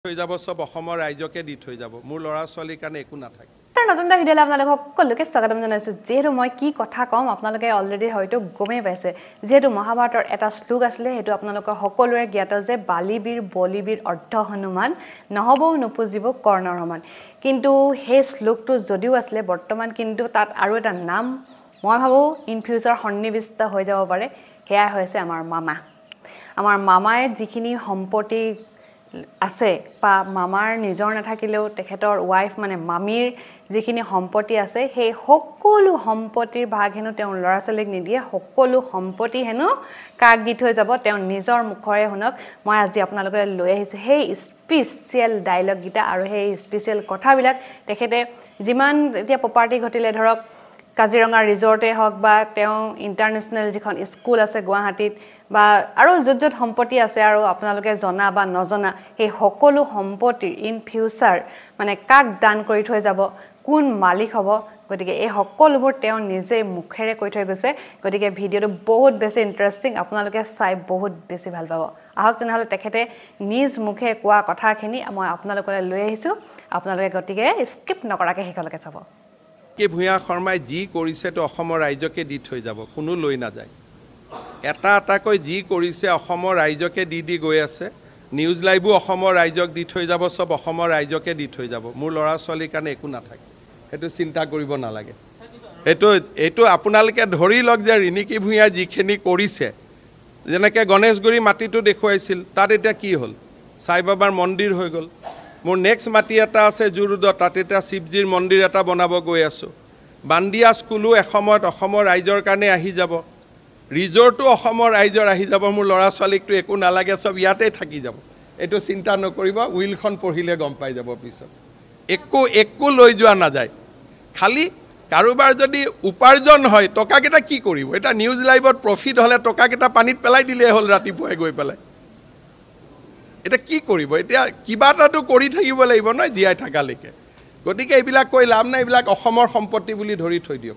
হৈ যাব সব অসমৰ ৰাইজকে দি থৈ যাব মোৰ লৰা ছোৱালীৰ কাৰণে একো নাথাকে তাৰ নতুন ভিডিঅ'লৈ আপোনালোকক সকলোকে স্বাগতম জনাইছো যেহেতু মই কি কথা কম আপোনালোকে অলৰেডি হয়তো গমেই পাইছে যেহেতু মহাভাৰতৰ এটা শ্লোক আছিলে হেতু আপোনালোকৰ সকলোৰে জ্ঞাত যে বালিবীৰ বলিবীৰ অৰ্ধ হনুমান নহবও নপুজিব কৰ্ণৰ সমান কিন্তু সেই শ্লোকটো যদিও আছিলে বৰ্তমান কিন্তু তাত আৰু এটা নাম মই ভাবো ইন ফিউচাৰ সন্নিবিষ্ট হৈ যাব পাৰে হেয়া হৈছে আমাৰ মামাই যিখিনি সম্পত্তি আছে বা মামাৰ নিজৰ নাথাকিলেও তেখেতৰ ওয়াইফ মানে মামীৰ যিখিনি সম্পত্তি আছে সেই সকলো সম্পত্তিৰ ভাগ হেনো তেওঁ ল'ৰা ছোৱালীক নিদিয়ে সকলো সম্পত্তি হেনো কাক দি থৈ যাব তেওঁ নিজৰ মুখৰে শুনক মই আজি আপোনালোকলৈ লৈ আহিছো সেই স্পেশাল ডায়লগ গিটা আৰু সেই স্পেশাল কথাবিলাক তেখেতে যিমান এতিয়া প্ৰপাৰ্টি ঘটিলে ধৰক কাজিৰঙা ৰিজৰ্টে হওক বা তেওঁ ইন্টাৰনেশনাল যিখন স্কুল আছে গুৱাহাটীত বা আৰু যত সম্পত্তি আছে আৰু আপোনালোকে জনা বা নজনা সেই সকলো সম্পত্তিৰ ইন ফিউচাৰ মানে কাক দান কৰি থৈ যাব কোন মালিক হ'ব গতিকে এই সকলোবোৰ তেওঁ নিজে মুখেৰে কৈ থৈ গৈছে গতিকে ভিডিঅটো বহুত বেছি ইন্টাৰেষ্টিং আপোনালোকে চাই বহুত বেছি ভাল পাব আহক তেনেহলে তেখেতে নিজ মুখে কোৱা কথাখিনি মই আপোনালোকলৈ লৈ আহিছো আপোনালোকে গতিকে স্কিপ নকৰাকে হেকলকে চাব কে ভূঞা শৰ্মাই যি কৰিছে তো অসমৰ ৰাইজকে দি থৈ যাব কোনো লৈ না যায় এটা কৈ যি কৰিছে অসমৰ ৰাইজকে দি গৈ আছে নিউজ লাইভো অসমৰ ৰাইজক দি থৈ যাব সব অসমৰ ৰাইজকে দি থৈ যাব মোৰ লৰা ছোৱালীৰ কাৰণে একো নাথাকে হেতু চিন্তা কৰিব নালাগে এটো আপোনালোকে ধৰি লওক যে ৰিনিকি ভূঞা যিখিনি কৰিছে যেনেকৈ গণেশগুৰি মাটিটো দেখুৱাইছিল তাত এটা কি হ'ল সাই বাবাৰ মন্দিৰ হৈ গ'ল মোৰ নেক্সট মাটি এটা আছে জুৰুদ তাত এটা শিৱজীৰ মন্দিৰ এটা বনাব গৈ আছো বান্দিয়া স্কুলো এসময়ত অসমৰ ৰাইজৰ কাৰণে আহি যাব ৰিজৰ্টটো অসমৰ ৰাইজৰ আহি যাব মোৰ ল'ৰা ছোৱালীকটো একো নালাগে সব ইয়াতে থাকি যাব এটো চিন্তা নকৰিব উইলখন পঢ়িলে গম পাই যাব পিছত একো লৈ যোৱা না যায় খালি কাৰোবাৰ যদি উপাৰ্জন হয় টকাকেটা কি কৰিব এটা নিউজ লাইভত প্ৰফিট হলে টকাকেটা পানীত পেলাই দিলে হ'ল ৰাতিপুৱাই গৈ পেলাই এটা কি কৰিব এতিয়া কিবা এটাটো কৰি থাকিব লাগিব নহয় জিয়াই থাকালৈকে গতিকে এইবিলাক কৈ লাভ নাই এইবিলাক অসমৰ সম্পত্তি বুলি ধৰি থৈ দিয়ক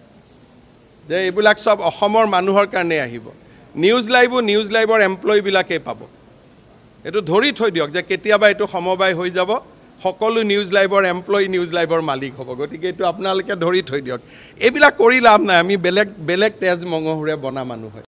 যে এইবিলাক সব অসমৰ মানুহৰ কাৰণে আহিব নিউজ লাইভৰ এমপ্লয়ি বিলাকে পাব এটো ধৰি থৈ দিয়ক যে কেতিয়াবা এটো সমবায় হৈ যাব সকলো নিউজ লাইভৰ এমপ্লয়ি নিউজ লাইভৰ মালিক হ'ব গতিকে এটো আপোনালোকে ধৰি থৈ দিয়ক এইবিলাক কৰি লাভ নাই আমি বেলেগ তেজ মঙহুৰে বনা মানুহ হয়